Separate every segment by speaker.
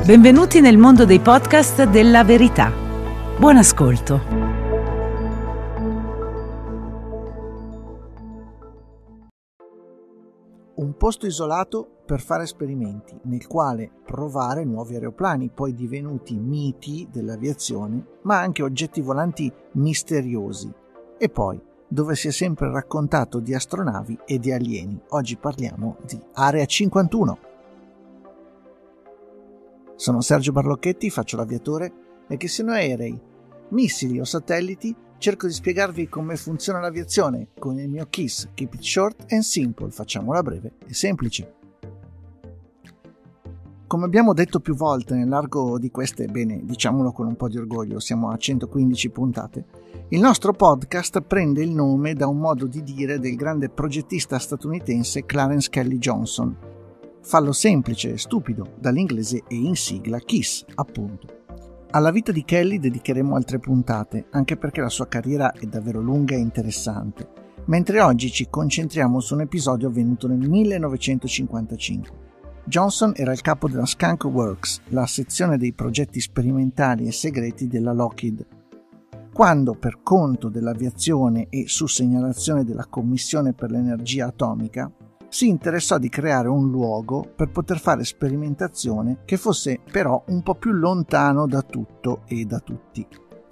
Speaker 1: Benvenuti nel mondo dei podcast della verità. Buon ascolto.
Speaker 2: Un posto isolato per fare esperimenti, nel quale provare nuovi aeroplani, poi divenuti miti dell'aviazione, ma anche oggetti volanti misteriosi. E poi, dove si è sempre raccontato di astronavi e di alieni. Oggi parliamo di Area 51. Sono Sergio Barlocchetti, faccio l'aviatore e che siano aerei, missili o satelliti, cerco di spiegarvi come funziona l'aviazione con il mio KISS, Keep It Short and Simple, facciamola breve e semplice. Come abbiamo detto più volte nell'arco di queste, diciamolo con un po' di orgoglio, siamo a 115 puntate, il nostro podcast prende il nome da un modo di dire del grande progettista statunitense Clarence Kelly Johnson. Fallo semplice e stupido, dall'inglese e in sigla KISS, appunto. Alla vita di Kelly dedicheremo altre puntate, anche perché la sua carriera è davvero lunga e interessante, mentre oggi ci concentriamo su un episodio avvenuto nel 1955. Johnson era il capo della Skunk Works, la sezione dei progetti sperimentali e segreti della Lockheed, quando, per conto dell'aviazione e su segnalazione della Commissione per l'Energia Atomica, si interessò di creare un luogo per poter fare sperimentazione che fosse però un po' più lontano da tutto e da tutti.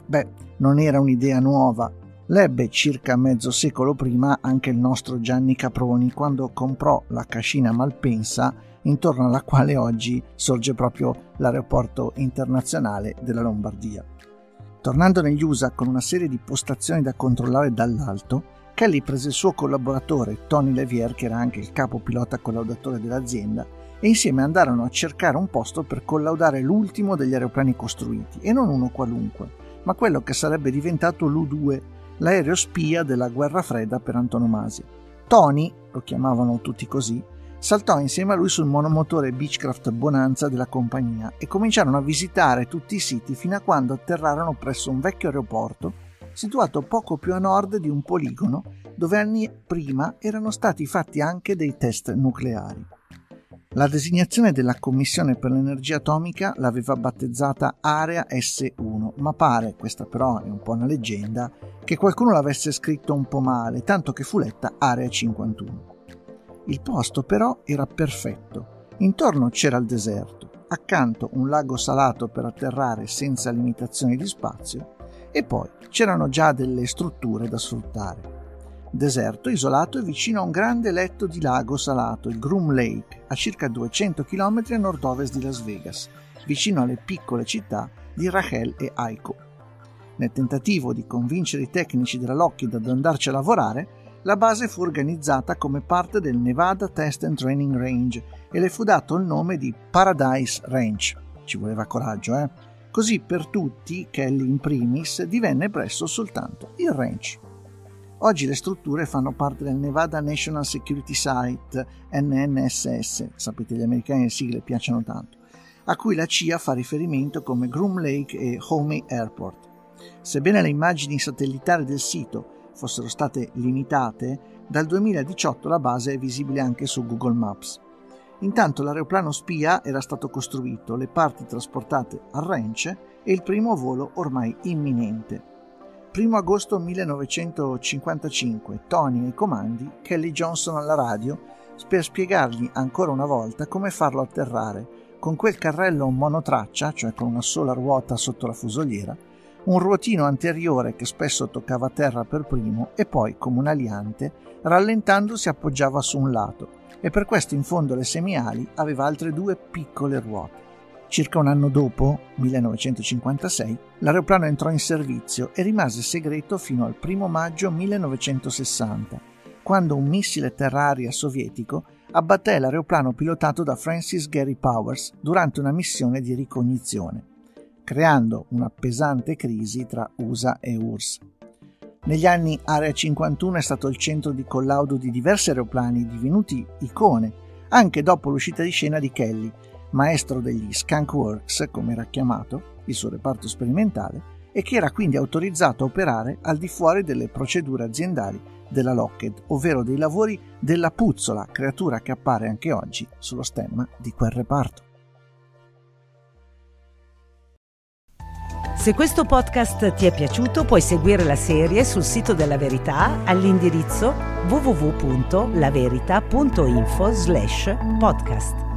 Speaker 2: Non era un'idea nuova, l'ebbe circa mezzo secolo prima anche il nostro Gianni Caproni quando comprò la cascina Malpensa intorno alla quale oggi sorge proprio l'aeroporto internazionale della Lombardia. Tornando negli USA con una serie di postazioni da controllare dall'alto, Kelly prese il suo collaboratore Tony Levier, che era anche il capo pilota collaudatore dell'azienda, e insieme andarono a cercare un posto per collaudare l'ultimo degli aeroplani costruiti, e non uno qualunque, ma quello che sarebbe diventato l'U-2, l'aereo spia della guerra fredda per antonomasia. Tony, lo chiamavano tutti così, saltò insieme a lui sul monomotore Beechcraft Bonanza della compagnia e cominciarono a visitare tutti i siti fino a quando atterrarono presso un vecchio aeroporto situato poco più a nord di un poligono dove anni prima erano stati fatti anche dei test nucleari. La designazione della Commissione per l'Energia Atomica l'aveva battezzata Area S1, ma pare, questa però è un po' una leggenda, che qualcuno l'avesse scritto un po' male, tanto che fu letta Area 51. Il posto però era perfetto. Intorno c'era il deserto, accanto un lago salato per atterrare senza limitazioni di spazio e poi c'erano già delle strutture da sfruttare. Deserto, isolato e vicino a un grande letto di lago salato, il Groom Lake, a circa 200 km a nord-ovest di Las Vegas, vicino alle piccole città di Rachel e Aiko. Nel tentativo di convincere i tecnici della Lockheed ad andarci a lavorare, la base fu organizzata come parte del Nevada Test and Training Range e le fu dato il nome di Paradise Ranch. Ci voleva coraggio, Così per tutti, Kelly in primis, divenne presto soltanto il ranch. Oggi le strutture fanno parte del Nevada National Security Site, NNSS, sapete gli americani le sigle piacciono tanto, a cui la CIA fa riferimento come Groom Lake e Homey Airport. Sebbene le immagini satellitari del sito fossero state limitate, dal 2018 la base è visibile anche su Google Maps. Intanto l'aeroplano spia era stato costruito, le parti trasportate al ranch e il primo volo ormai imminente. 1 agosto 1955, Tony ai comandi, Kelly Johnson alla radio per spiegargli ancora una volta come farlo atterrare con quel carrello monotraccia, cioè con una sola ruota sotto la fusoliera, un ruotino anteriore che spesso toccava terra per primo e poi, come un aliante, rallentando si appoggiava su un lato e per questo in fondo alle semiali aveva altre 2 piccole ruote. Circa un anno dopo, 1956, l'aeroplano entrò in servizio e rimase segreto fino al 1 maggio 1960, quando un missile terra-aria sovietico abbatté l'aeroplano pilotato da Francis Gary Powers durante una missione di ricognizione, creando una pesante crisi tra USA e URSS. Negli anni Area 51 è stato il centro di collaudo di diversi aeroplani divenuti icone, anche dopo l'uscita di scena di Kelly, maestro degli Skunk Works, come era chiamato, il suo reparto sperimentale, e che era quindi autorizzato a operare al di fuori delle procedure aziendali della Lockheed, ovvero dei lavori della puzzola, creatura che appare anche oggi sullo stemma di quel reparto.
Speaker 1: Se questo podcast ti è piaciuto, puoi seguire la serie sul sito della Verità all'indirizzo www.laverità.info/podcast.